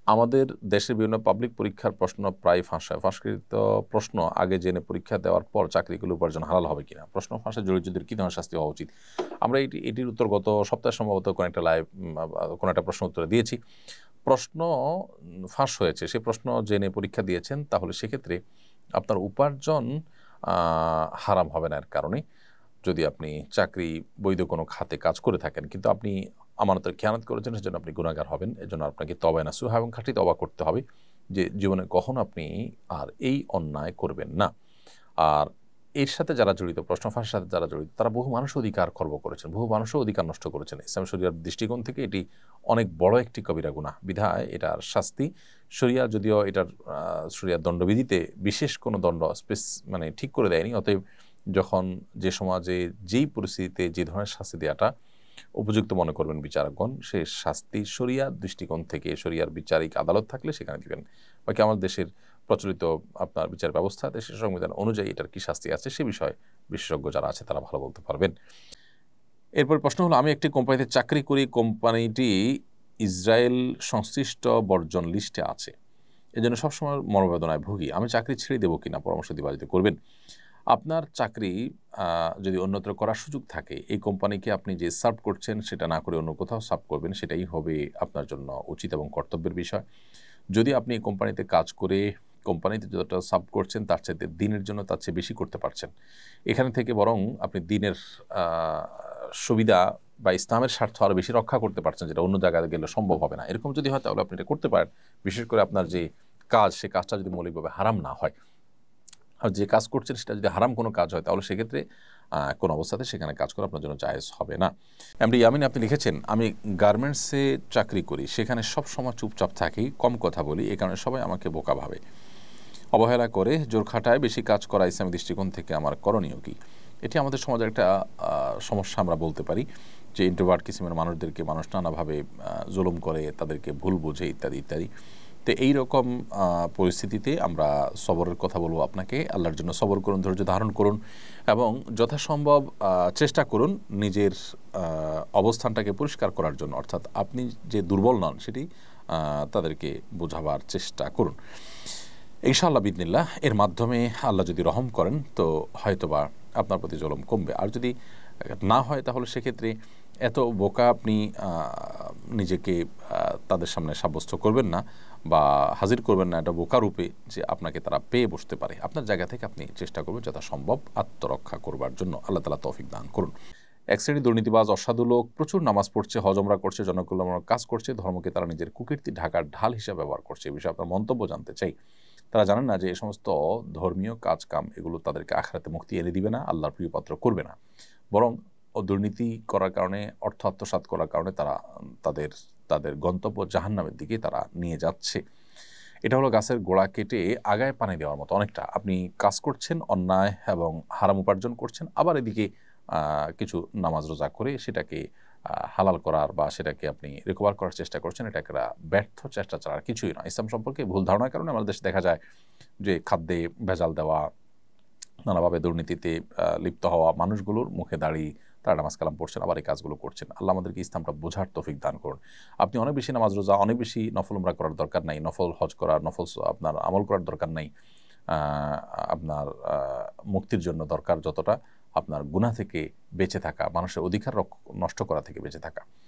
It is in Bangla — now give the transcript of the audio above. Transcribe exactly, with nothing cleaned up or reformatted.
আমাদের দেশের বিভিন্ন পাবলিক পরীক্ষার প্রশ্ন প্রায় ফাঁস হয়। ফাঁসকৃত প্রশ্ন আগে জেনে পরীক্ষা দেওয়ার পর চাকরিগুলো উপার্জন হালাল হবে কিনা, প্রশ্ন ফাঁসে জড়িতদের কী ধরনের শাস্তি হওয়া উচিত। আমরা এটি এটির উত্তর গত সপ্তাহে সম্ভবত কোনো একটা লাইভ কোনো একটা প্রশ্ন উত্তরে দিয়েছি। প্রশ্ন ফাঁস হয়েছে, সেই প্রশ্ন জেনে পরীক্ষা দিয়েছেন, তাহলে সেক্ষেত্রে আপনার উপার্জন হারাম হবে না। এর কারণে যদি আপনি চাকরি বৈধ কোনো খাতে কাজ করে থাকেন কিন্তু আপনি আমানতের খেয়ানত করেছেন, সেজন্য আপনি গুনাহগার হবেন। এজন্য আপনাকে তওবা নাসুহা এবং খাঁটি তওবা করতে হবে যে জীবনে কখনো আপনি আর এই অন্যায় করবেন না। আর এর সাথে যারা জড়িত, প্রশ্ন ফাঁসের সাথে যারা জড়িত, তারা বহু মানুষের অধিকার খর্ব করেছেন, বহু মানুষের অধিকার নষ্ট করেছেন। ইসলাম শরিয়ার দৃষ্টিকোণ থেকে এটি অনেক বড় একটি কবিরা গুনাহ, বিধায় এটার শাস্তি শরিয়া যদিও এটার শরিয়ার দণ্ডবিধিতে বিশেষ কোনো দণ্ড স্পেস মানে ঠিক করে দেয়নি। অতএব যখন যে সমাজে যেই পরিস্থিতিতে যে ধরনের শাস্তি দেওয়াটা উপযুক্ত মনে করবেন বিচারকগণ, সে শাস্তি শরিয়ার দৃষ্টিকোণ থেকে শরিয়ার বিচারিক আদালত থাকলে সেখানে দিবেন। বাকি আমাদের দেশের প্রচলিত আপনার বিচার ব্যবস্থা, দেশের সংবিধান অনুযায়ী এটার কী শাস্তি আছে সে বিষয়ে বিশেষজ্ঞ যারা আছে তারা ভালো বলতে পারবেন। এরপর প্রশ্ন হলো, আমি একটি কোম্পানিতে চাকরি করি, কোম্পানিটি ইসরায়েল সংশ্লিষ্ট বর্জন লিস্টে আছে, এজন্য সবসময় মনোবেদনায় ভুগি, আমি চাকরি ছেড়ে দেবো কিনা, পরামর্শ দিবা যদি করবেন। আপনার চাকরি যদি অন্যত্র করার সুযোগ থাকে, এই কোম্পানিকে আপনি যে সার্ভ করছেন সেটা না করে অন্য কোথাও সার্ভ করবেন, সেটাই হবে আপনার জন্য উচিত এবং কর্তব্যের বিষয়। যদি আপনি এই কোম্পানিতে কাজ করে কোম্পানিতে যতটা সার্ভ করছেন তার চাইতে দিনের জন্য তার চেয়ে বেশি করতে পারছেন, এখানে থেকে বরং আপনি দিনের সুবিধা বা ইসলামের স্বার্থ আরও বেশি রক্ষা করতে পারছেন, যেটা অন্য জায়গায় গেলে সম্ভব হবে না। এরকম যদি হয় তাহলে আপনি এটা করতে পারেন, বিশেষ করে আপনার যে কাজ সে কাজটা যদি মৌলিকভাবে হারাম না হয়। আর যে কাজ করছেন সেটা যদি হারাম কোনো কাজ হয় তাহলে সেক্ষেত্রে কোন অবস্থাতে সেখানে কাজ করা আপনার জন্য জায়েজ হবে না। এমডি ইয়ামিন আপনি লিখেছেন, আমি গার্মেন্টসে চাকরি করি, সেখানে সব সময় চুপচাপ থাকি, কম কথা বলি, এই কারণে সবাই আমাকে বোকা ভাবে, অবহেলা করে, জোর খাটায়, বেশি কাজ করা ইসলামী দৃষ্টিকোণ থেকে আমার করণীয় কি? এটি আমাদের সমাজের একটা সমস্যা আমরা বলতে পারি, যে ইন্ট্রোভার্ট কিসিমের মানুষদেরকে মানুষ নানাভাবে জুলুম করে, তাদেরকে ভুল বোঝে ইত্যাদি ইত্যাদি। তো এইরকম পরিস্থিতিতে আমরা সবরের কথা বলবো আপনাকে, আল্লাহর জন্য সবর করুন, ধৈর্য ধারণ করুন এবং যথাসম্ভব চেষ্টা করুন নিজের অবস্থানটাকে পরিষ্কার করার জন্য, অর্থাৎ আপনি যে দুর্বল নন সেটি তাদেরকে বোঝাবার চেষ্টা করুন। ইনশাআল্লাহ বিদিনিল্লাহ এর মাধ্যমে আল্লাহ যদি রহম করেন তো হয়তোবা আপনার প্রতি জুলুম কমবে। আর যদি না হয় তাহলে সেক্ষেত্রে এত বোকা আপনি নিজেকে তাদের সামনে সাব্যস্ত করবেন না বা হাজির করবেন না এটা বোকা রূপে যে আপনাকে তারা পেয়ে বসতে পারে। আপনার জায়গা থেকে আপনি চেষ্টা করবেন যথাসম্ভব আত্মরক্ষা করবার জন্য। আল্লাহ তাআলা তৌফিক দান করুন। এক শ্রেণীর দুর্নীতিবাজ অসাধু লোক প্রচুর নামাজ পড়ছে, হজ ওমরা করছে, জনকল্যাণমূলক কাজ করছে, ধর্মকে তারা নিজের কুকীর্তি ঢাকার ঢাল হিসেবে ব্যবহার করছে। এই বিষয়ে আপনার মন্তব্য জানতে চাই। তারা জানেন না যে এই সমস্ত ধর্মীয় কাজ কাম এগুলো তাদেরকে আখিরাতে মুক্তি এনে দিবে না, আল্লাহর প্রিয়পাত্র করবে না, বরং দুর্নীতি করার কারণে, অর্থ আত্মসাৎ করার কারণে তারা তাদের তাদের গন্তব্য জাহান্নামের দিকে তারা নিয়ে যাচ্ছে। এটা হলো গাছের গোড়া কেটে আগায় পানি দেওয়ার মতো অনেকটা। আপনি কাজ করছেন অন্যায় এবং হারাম উপার্জন করছেন, আবার এদিকে কিছু নামাজ রোজা করে সেটাকে হালাল করার বা সেটাকে আপনি রিকভার করার চেষ্টা করছেন। এটা একটা ব্যর্থ চেষ্টা ছাড়া আর কিছুই নয়। ইসলাম সম্পর্কে ভুল ধারণার কারণে আমাদের দেশে দেখা যায় যে খাদ্যে ভেজাল দেওয়া, নানাভাবে দুর্নীতিতে লিপ্ত হওয়া মানুষগুলোর মুখে দাঁড়িয়ে তারা নামাজ কালাম পড়ছেন, আবার এই কাজগুলো করছেন। আল্লাহ আমাদেরকে ইসলামটা বোঝার তৌফিক দান করুন। আপনি অনেক বেশি নামাজ রোজা, অনেক বেশি নফল উমরা করার দরকার নাই, নফল হজ করার, নফল আপনার আমল করার দরকার নাই। আপনার মুক্তির জন্য দরকার যতটা আপনার গুনাহ থেকে বেঁচে থাকা, মানুষের অধিকার নষ্ট করা থেকে বেঁচে থাকা।